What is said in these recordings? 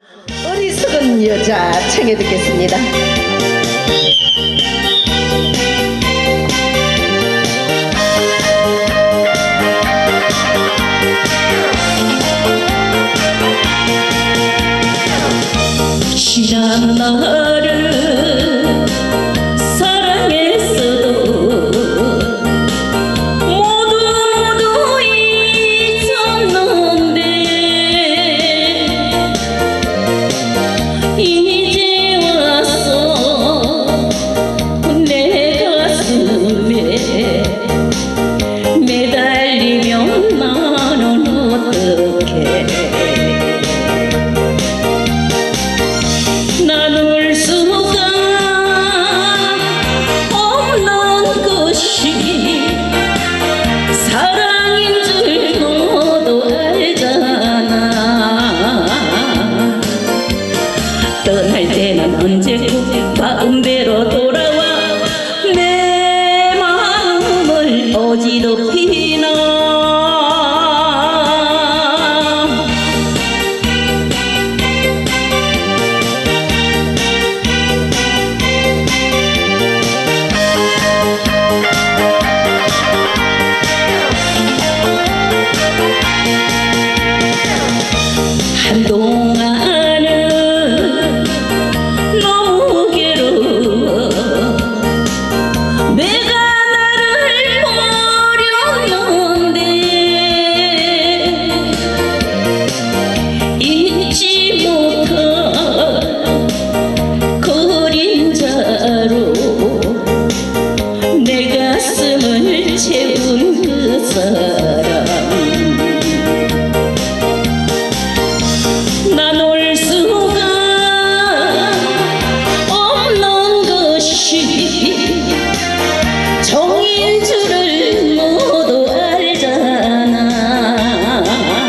어리석은 여자 청해 듣겠습니다. 지난 나를 사랑했어도 모두 잊었는데 이제 와서 내 가슴에 매달리면 나는 어떡해. 나눌 수가 없는 것이 사랑인 줄 너도 알잖아. 떠날 때는 언제고 마음대로 돌아와 내 마음을 어지럽히나. 한동안은 너무 괴로워 내가 나를 버렸는데 잊지 못한 그림자로 내 가슴을 채운 그 사람. 나눌 수가 없는 것이 정인 줄을 모두 알잖아.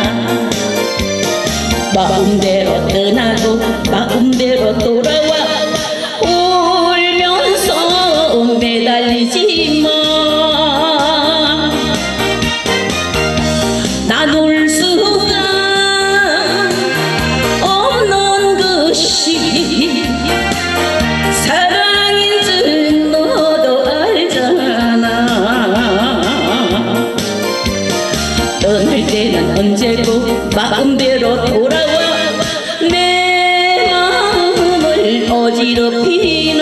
마음대로 떠나고 마음대로 돌아와 울면서 매달리지 마. 나눌 수가 사랑인 줄 너도 알잖아. 떠날 때는 언제고 마음대로 돌아와 내 마음을 어지럽히나.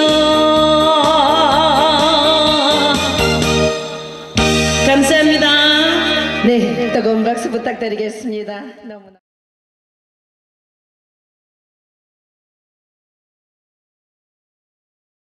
감사합니다. 네, 뜨거운 박수 부탁드리겠습니다. 너무나